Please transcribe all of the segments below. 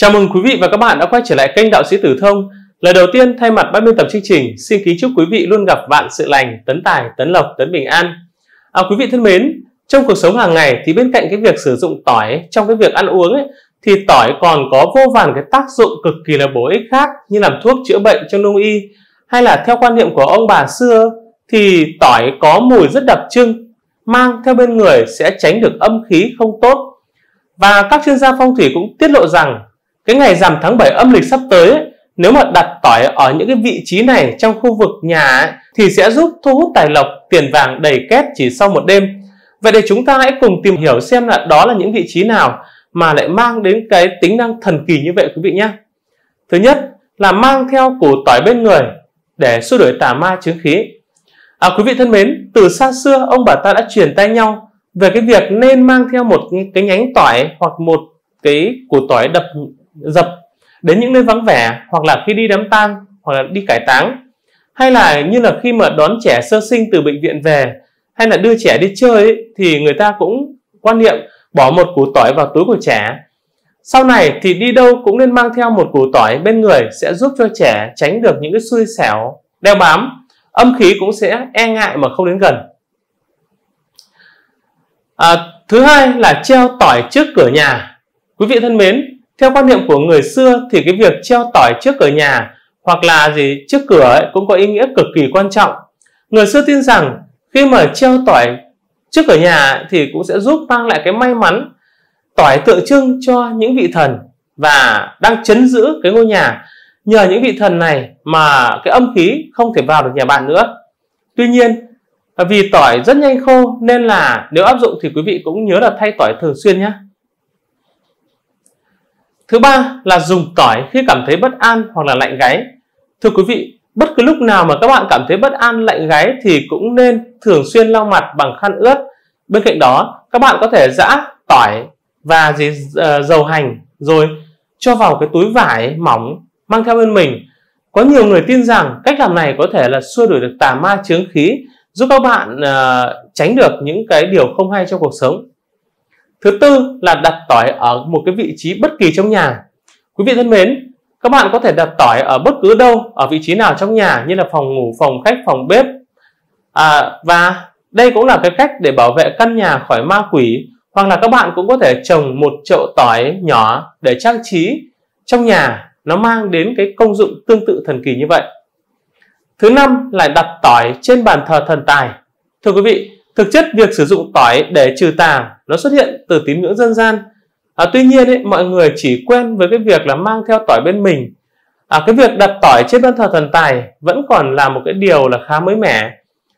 Chào mừng quý vị và các bạn đã quay trở lại kênh Đạo Sĩ Tử Thông. Lời đầu tiên, thay mặt ban biên tập chương trình, xin kính chúc quý vị luôn gặp vạn sự lành, tấn tài, tấn lộc, tấn bình an. Quý vị thân mến, trong cuộc sống hàng ngày thì bên cạnh cái việc sử dụng tỏi trong cái việc ăn uống ấy, thì tỏi còn có vô vàn cái tác dụng cực kỳ là bổ ích khác, như làm thuốc chữa bệnh trong đông y, hay là theo quan niệm của ông bà xưa thì tỏi có mùi rất đặc trưng, mang theo bên người sẽ tránh được âm khí không tốt. Và các chuyên gia phong thủy cũng tiết lộ rằng cái ngày rằm tháng 7 âm lịch sắp tới ấy, nếu mà đặt tỏi ở những cái vị trí này trong khu vực nhà ấy, thì sẽ giúp thu hút tài lộc, tiền vàng đầy két chỉ sau một đêm. Vậy để chúng ta hãy cùng tìm hiểu xem là đó là những vị trí nào mà lại mang đến cái tính năng thần kỳ như vậy quý vị nhé. Thứ nhất là mang theo củ tỏi bên người để xua đuổi tà ma chướng khí. Quý vị thân mến, từ xa xưa ông bà ta đã truyền tay nhau về cái việc nên mang theo một cái nhánh tỏi hoặc một cái củ tỏi dập đến những nơi vắng vẻ, hoặc là khi đi đám tang, hoặc là đi cải táng, hay là như là khi mà đón trẻ sơ sinh từ bệnh viện về, hay là đưa trẻ đi chơi ấy, thì người ta cũng quan niệm bỏ một củ tỏi vào túi của trẻ. Sau này thì đi đâu cũng nên mang theo một củ tỏi bên người, sẽ giúp cho trẻ tránh được những cái xui xẻo đeo bám, âm khí cũng sẽ e ngại mà không đến gần. Thứ hai là treo tỏi trước cửa nhà. Quý vị thân mến, theo quan niệm của người xưa thì cái việc treo tỏi trước cửa nhà hoặc là trước cửa ấy, cũng có ý nghĩa cực kỳ quan trọng. Người xưa tin rằng khi mà treo tỏi trước cửa nhà thì cũng sẽ giúp mang lại cái may mắn. Tỏi tượng trưng cho những vị thần và đang trấn giữ cái ngôi nhà. Nhờ những vị thần này mà cái âm khí không thể vào được nhà bạn nữa. Tuy nhiên, vì tỏi rất nhanh khô nên là nếu áp dụng thì quý vị cũng nhớ là thay tỏi thường xuyên nhé. Thứ ba là dùng tỏi khi cảm thấy bất an hoặc là lạnh gáy. Thưa quý vị, bất cứ lúc nào mà các bạn cảm thấy bất an, lạnh gáy thì cũng nên thường xuyên lau mặt bằng khăn ướt. Bên cạnh đó, các bạn có thể giã tỏi và dầu hành rồi cho vào cái túi vải mỏng mang theo bên mình. Có nhiều người tin rằng cách làm này có thể là xua đuổi được tà ma chướng khí, giúp các bạn tránh được những cái điều không hay trong cuộc sống. Thứ tư là đặt tỏi ở một cái vị trí bất kỳ trong nhà. Quý vị thân mến, các bạn có thể đặt tỏi ở bất cứ đâu, ở vị trí nào trong nhà, như là phòng ngủ, phòng khách, phòng bếp. Và đây cũng là cái cách để bảo vệ căn nhà khỏi ma quỷ. Hoặc là các bạn cũng có thể trồng một chậu tỏi nhỏ để trang trí trong nhà, nó mang đến cái công dụng tương tự thần kỳ như vậy. Thứ năm là đặt tỏi trên bàn thờ thần tài. Thưa quý vị, thực chất việc sử dụng tỏi để trừ tà nó xuất hiện từ tín ngưỡng dân gian. Tuy nhiên mọi người chỉ quen với cái việc là mang theo tỏi bên mình. Cái việc đặt tỏi trên bàn thờ thần tài vẫn còn là một cái điều là khá mới mẻ.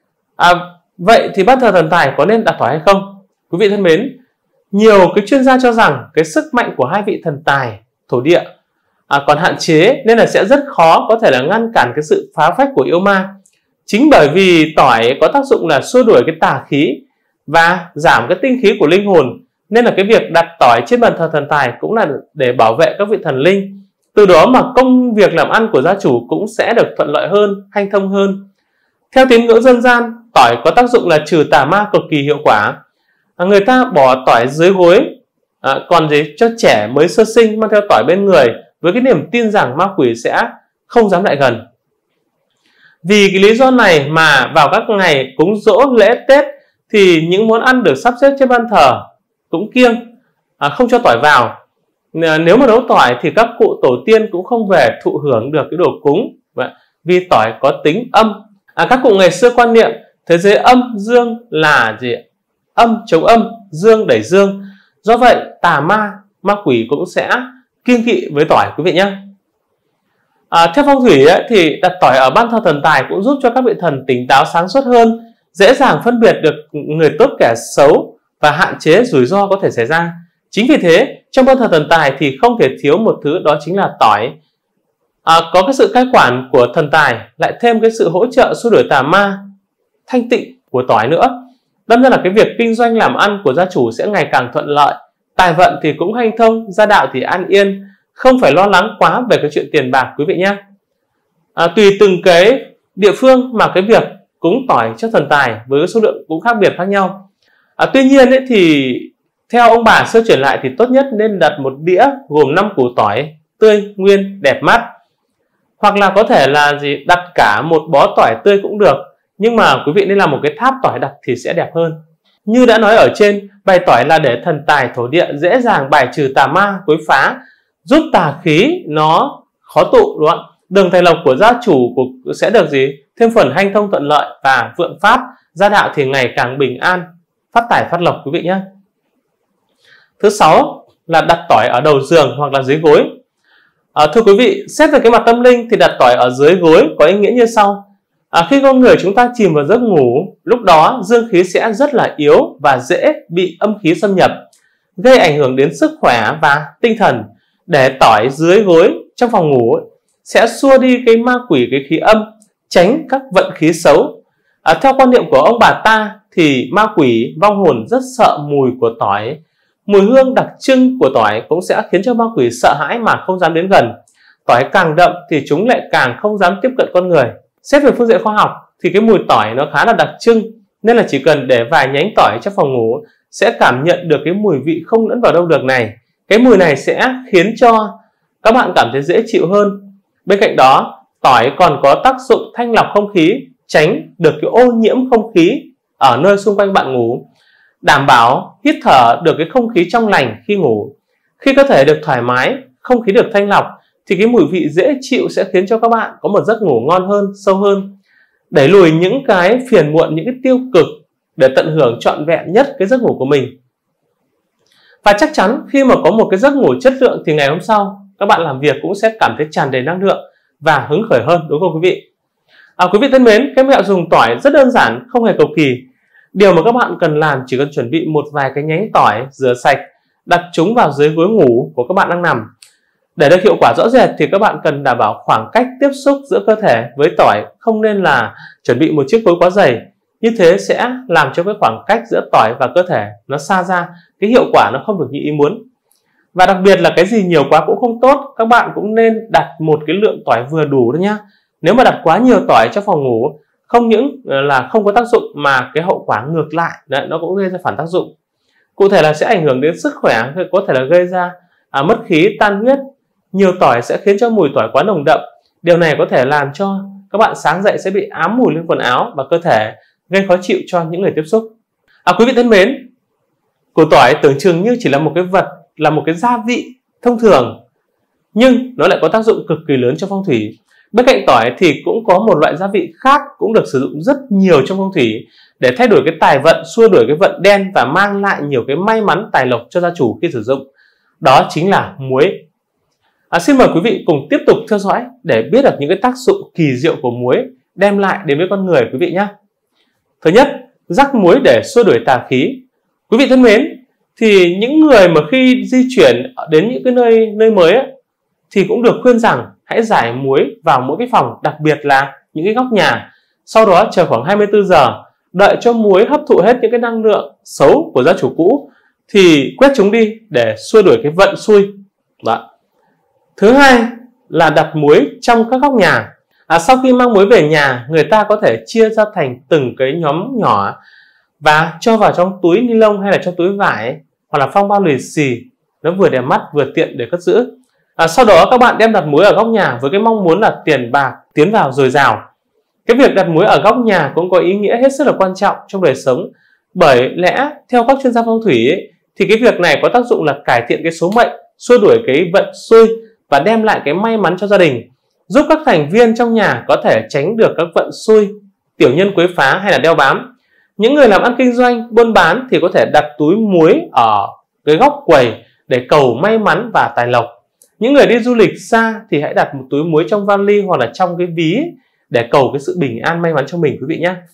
Vậy thì bàn thờ thần tài có nên đặt tỏi hay không? Quý vị thân mến, nhiều cái chuyên gia cho rằng cái sức mạnh của hai vị thần tài, thổ địa còn hạn chế, nên là sẽ rất khó có thể là ngăn cản cái sự phá phách của yêu ma. Chính bởi vì tỏi có tác dụng là xua đuổi cái tà khí và giảm cái tinh khí của linh hồn, nên là cái việc đặt tỏi trên bàn thờ thần tài cũng là để bảo vệ các vị thần linh. Từ đó mà công việc làm ăn của gia chủ cũng sẽ được thuận lợi hơn, hanh thông hơn. Theo tín ngưỡng dân gian, tỏi có tác dụng là trừ tà ma cực kỳ hiệu quả. Người ta bỏ tỏi dưới gối, còn cho trẻ mới sơ sinh mang theo tỏi bên người với cái niềm tin rằng ma quỷ sẽ không dám lại gần. Vì cái lý do này mà vào các ngày cúng giỗ, lễ Tết thì những món ăn được sắp xếp trên ban thờ cũng kiêng, không cho tỏi vào. Nếu mà nấu tỏi thì các cụ tổ tiên cũng không về thụ hưởng được cái đồ cúng, vì tỏi có tính âm. Các cụ ngày xưa quan niệm thế giới âm dương là âm chống âm, dương đẩy dương. Do vậy tà ma quỷ cũng sẽ kiêng kỵ với tỏi quý vị nhé. Theo phong thủy thì đặt tỏi ở ban thờ thần tài cũng giúp cho các vị thần tỉnh táo, sáng suốt hơn, dễ dàng phân biệt được người tốt kẻ xấu và hạn chế rủi ro có thể xảy ra. Chính vì thế trong ban thờ thần tài thì không thể thiếu một thứ, đó chính là tỏi. Có cái sự cai quản của thần tài, lại thêm cái sự hỗ trợ xua đuổi tà ma, thanh tịnh của tỏi nữa. Đâm ra là cái việc kinh doanh làm ăn của gia chủ sẽ ngày càng thuận lợi, tài vận thì cũng hanh thông, gia đạo thì an yên, không phải lo lắng quá về cái chuyện tiền bạc quý vị nhé. Tùy từng cái địa phương mà cái việc cúng tỏi cho thần tài với số lượng cũng khác biệt khác nhau. Tuy nhiên thì Theo ông bà xưa truyền lại thì tốt nhất nên đặt một đĩa gồm 5 củ tỏi tươi nguyên đẹp mắt, hoặc là có thể là đặt cả một bó tỏi tươi cũng được, nhưng mà quý vị nên làm một cái tháp tỏi đặt thì sẽ đẹp hơn. Như đã nói ở trên, bài tỏi là để thần tài thổ địa dễ dàng bài trừ tà ma quấy phá, giúp tà khí nó khó tụ, đúng không ạ? Đường tài lộc của gia chủ sẽ được thêm phần hanh thông thuận lợi và vượng phát, gia đạo thì ngày càng bình an, phát tài phát lộc quý vị nhé. Thứ 6 là đặt tỏi ở đầu giường hoặc là dưới gối. Thưa quý vị, xét về cái mặt tâm linh thì đặt tỏi ở dưới gối có ý nghĩa như sau. Khi con người chúng ta chìm vào giấc ngủ, lúc đó dương khí sẽ rất là yếu và dễ bị âm khí xâm nhập, gây ảnh hưởng đến sức khỏe và tinh thần. Để tỏi dưới gối trong phòng ngủ sẽ xua đi cái ma quỷ, cái khí âm, tránh các vận khí xấu. Theo quan niệm của ông bà ta thì ma quỷ, vong hồn rất sợ mùi của tỏi. Mùi hương đặc trưng của tỏi cũng sẽ khiến cho ma quỷ sợ hãi mà không dám đến gần. Tỏi càng đậm thì chúng lại càng không dám tiếp cận con người. Xét về phương diện khoa học thì cái mùi tỏi nó khá là đặc trưng, nên là chỉ cần để vài nhánh tỏi trong phòng ngủ sẽ cảm nhận được cái mùi vị không lẫn vào đâu được này. Cái mùi này sẽ khiến cho các bạn cảm thấy dễ chịu hơn. Bên cạnh đó, tỏi còn có tác dụng thanh lọc không khí, tránh được cái ô nhiễm không khí ở nơi xung quanh bạn ngủ, đảm bảo hít thở được cái không khí trong lành khi ngủ. Khi cơ thể được thoải mái, không khí được thanh lọc thì cái mùi vị dễ chịu sẽ khiến cho các bạn có một giấc ngủ ngon hơn, sâu hơn, đẩy lùi những cái phiền muộn, những cái tiêu cực để tận hưởng trọn vẹn nhất cái giấc ngủ của mình. Và chắc chắn khi mà có một cái giấc ngủ chất lượng thì ngày hôm sau các bạn làm việc cũng sẽ cảm thấy tràn đầy năng lượng và hứng khởi hơn, đúng không quý vị? Quý vị thân mến, cái mẹo dùng tỏi rất đơn giản, không hề cầu kỳ. Điều mà các bạn cần làm chỉ cần chuẩn bị một vài cái nhánh tỏi rửa sạch, đặt chúng vào dưới gối ngủ của các bạn đang nằm. Để được hiệu quả rõ rệt thì các bạn cần đảm bảo khoảng cách tiếp xúc giữa cơ thể với tỏi, không nên là chuẩn bị một chiếc gối quá dày. Như thế sẽ làm cho cái khoảng cách giữa tỏi và cơ thể nó xa ra, cái hiệu quả nó không được như ý muốn. Và đặc biệt là cái gì nhiều quá cũng không tốt, các bạn cũng nên đặt một cái lượng tỏi vừa đủ thôi nhá. Nếu mà đặt quá nhiều tỏi trong phòng ngủ, không những là không có tác dụng mà cái hậu quả ngược lại, nó cũng gây ra phản tác dụng. Cụ thể là sẽ ảnh hưởng đến sức khỏe, có thể là gây ra mất khí, tan huyết. Nhiều tỏi sẽ khiến cho mùi tỏi quá nồng đậm. Điều này có thể làm cho các bạn sáng dậy sẽ bị ám mùi lên quần áo và cơ thể, gây khó chịu cho những người tiếp xúc. Quý vị thân mến, củ tỏi tưởng chừng như chỉ là một cái vật, là một cái gia vị thông thường, nhưng nó lại có tác dụng cực kỳ lớn trong phong thủy. Bên cạnh tỏi thì cũng có một loại gia vị khác cũng được sử dụng rất nhiều trong phong thủy để thay đổi cái tài vận, xua đuổi cái vận đen và mang lại nhiều cái may mắn tài lộc cho gia chủ khi sử dụng. Đó chính là muối. Xin mời quý vị cùng tiếp tục theo dõi để biết được những cái tác dụng kỳ diệu của muối đem lại đến với con người quý vị nhé. Thứ nhất, rắc muối để xua đuổi tà khí. Quý vị thân mến, thì những người mà khi di chuyển đến những cái nơi mới ấy, thì cũng được khuyên rằng hãy rải muối vào mỗi cái phòng, đặc biệt là những cái góc nhà. Sau đó chờ khoảng 24 giờ, đợi cho muối hấp thụ hết những cái năng lượng xấu của gia chủ cũ thì quét chúng đi để xua đuổi cái vận xui. Đó. Thứ hai là đặt muối trong các góc nhà. Sau khi mang muối về nhà, người ta có thể chia ra thành từng cái nhóm nhỏ và cho vào trong túi ni lông hay là trong túi vải hoặc là phong bao lì xì, nó vừa đẹp mắt vừa tiện để cất giữ. Sau đó các bạn đem đặt muối ở góc nhà với cái mong muốn là tiền bạc tiến vào dồi dào. Cái việc đặt muối ở góc nhà cũng có ý nghĩa hết sức là quan trọng trong đời sống, bởi lẽ theo các chuyên gia phong thủy ấy, thì cái việc này có tác dụng là cải thiện cái số mệnh, xua đuổi cái vận xui và đem lại cái may mắn cho gia đình, giúp các thành viên trong nhà có thể tránh được các vận xui, tiểu nhân quấy phá hay là đeo bám. Những người làm ăn kinh doanh, buôn bán thì có thể đặt túi muối ở cái góc quầy để cầu may mắn và tài lộc. Những người đi du lịch xa thì hãy đặt một túi muối trong vali hoặc là trong cái ví để cầu cái sự bình an may mắn cho mình quý vị nhé.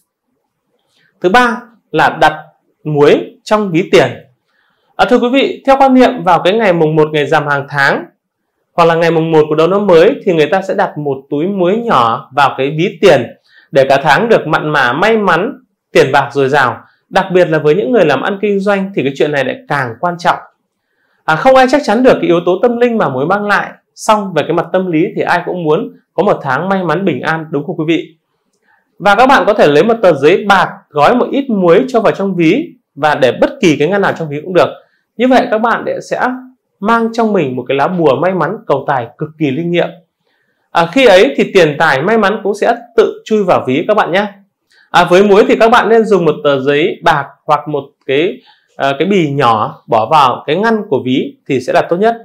Thứ ba là đặt muối trong ví tiền. Thưa quý vị, theo quan niệm vào cái ngày mùng 1 ngày rằm hàng tháng hoặc là ngày mùng 1 của đầu năm mới thì người ta sẽ đặt một túi muối nhỏ vào cái ví tiền để cả tháng được mặn mà may mắn, tiền bạc dồi dào. Đặc biệt là với những người làm ăn kinh doanh thì cái chuyện này lại càng quan trọng. Không ai chắc chắn được cái yếu tố tâm linh mà muối mang lại, song về cái mặt tâm lý thì ai cũng muốn có một tháng may mắn bình an, đúng không quý vị? Và các bạn có thể lấy một tờ giấy bạc gói một ít muối cho vào trong ví và để bất kỳ cái ngăn nào trong ví cũng được. Như vậy các bạn sẽ mang trong mình một cái lá bùa may mắn cầu tài cực kỳ linh nghiệm. Khi ấy thì tiền tài may mắn cũng sẽ tự chui vào ví các bạn nhé. Với muối thì các bạn nên dùng một tờ giấy bạc hoặc một cái bì nhỏ bỏ vào cái ngăn của ví thì sẽ là tốt nhất.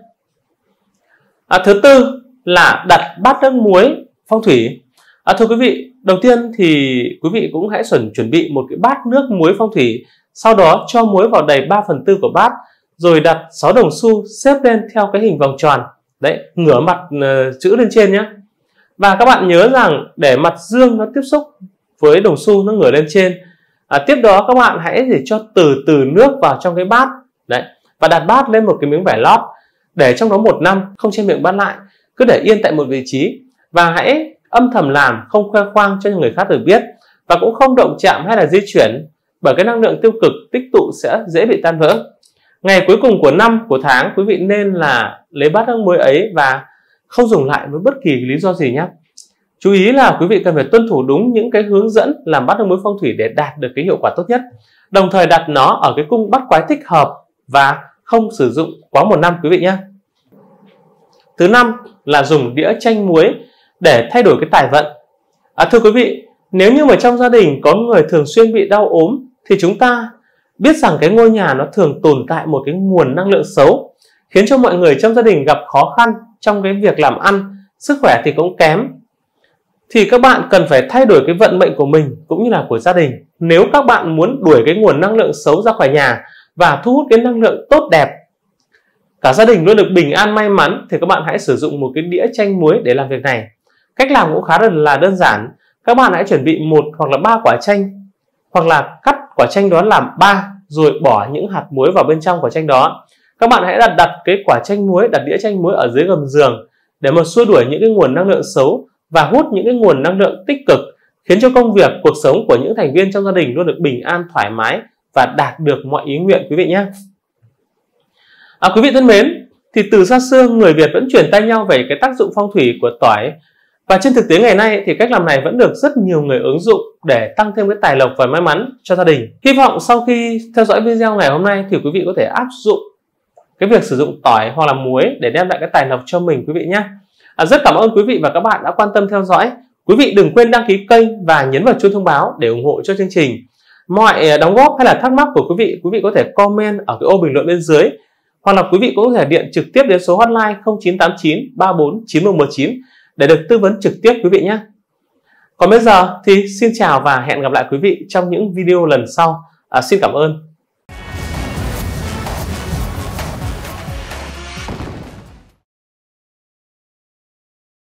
Thứ tư là đặt bát nước muối phong thủy. Thưa quý vị, đầu tiên thì quý vị cũng hãy chuẩn bị một cái bát nước muối phong thủy, sau đó cho muối vào đầy 3/4 của bát, rồi đặt 6 đồng xu xếp lên theo cái hình vòng tròn. Đấy, ngửa mặt chữ lên trên nhé. Và các bạn nhớ rằng để mặt dương nó tiếp xúc với đồng xu nó ngửa lên trên. Tiếp đó các bạn hãy để cho từ từ nước vào trong cái bát. Đấy, và đặt bát lên một cái miếng vải lót, để trong đó 1 năm, không che miệng bát lại, cứ để yên tại một vị trí. Và hãy âm thầm làm, không khoe khoang cho người khác được biết, và cũng không động chạm hay là di chuyển, bởi cái năng lượng tiêu cực tích tụ sẽ dễ bị tan vỡ. Ngày cuối cùng của năm, của tháng, quý vị nên là lấy bát nước muối ấy và không dùng lại với bất kỳ lý do gì nhé. Chú ý là quý vị cần phải tuân thủ đúng những cái hướng dẫn làm bát nước muối phong thủy để đạt được cái hiệu quả tốt nhất. Đồng thời đặt nó ở cái cung bát quái thích hợp và không sử dụng quá 1 năm quý vị nhé. Thứ năm là dùng đĩa chanh muối để thay đổi cái tài vận. Thưa quý vị, nếu như mà trong gia đình có người thường xuyên bị đau ốm thì chúng ta biết rằng cái ngôi nhà nó thường tồn tại một cái nguồn năng lượng xấu, khiến cho mọi người trong gia đình gặp khó khăn trong cái việc làm ăn, sức khỏe thì cũng kém. Thì các bạn cần phải thay đổi cái vận mệnh của mình cũng như là của gia đình. Nếu các bạn muốn đuổi cái nguồn năng lượng xấu ra khỏi nhà và thu hút cái năng lượng tốt đẹp, cả gia đình luôn được bình an may mắn, thì các bạn hãy sử dụng một cái đĩa chanh muối để làm việc này. Cách làm cũng khá là đơn giản. Các bạn hãy chuẩn bị 1 hoặc là 3 quả chanh, hoặc là cắt quả chanh đó làm 3, rồi bỏ những hạt muối vào bên trong quả chanh đó. Các bạn hãy đặt cái quả chanh muối, đặt đĩa chanh muối ở dưới gầm giường để mà xua đuổi những cái nguồn năng lượng xấu và hút những cái nguồn năng lượng tích cực, khiến cho công việc, cuộc sống của những thành viên trong gia đình luôn được bình an, thoải mái và đạt được mọi ý nguyện quý vị nhé. Quý vị thân mến, thì từ xa xưa người Việt vẫn truyền tay nhau về cái tác dụng phong thủy của tỏi, và trên thực tế ngày nay thì cách làm này vẫn được rất nhiều người ứng dụng để tăng thêm cái tài lộc và may mắn cho gia đình. Hy vọng sau khi theo dõi video ngày hôm nay thì quý vị có thể áp dụng cái việc sử dụng tỏi hoặc là muối để đem lại cái tài lộc cho mình quý vị nhé. Rất cảm ơn quý vị và các bạn đã quan tâm theo dõi. Quý vị đừng quên đăng ký kênh và nhấn vào chuông thông báo để ủng hộ cho chương trình. Mọi đóng góp hay là thắc mắc của quý vị có thể comment ở cái ô bình luận bên dưới, hoặc là quý vị cũng có thể điện trực tiếp đến số hotline 0989 34 9119 để được tư vấn trực tiếp quý vị nhé. Còn bây giờ thì xin chào và hẹn gặp lại quý vị trong những video lần sau. Xin cảm ơn.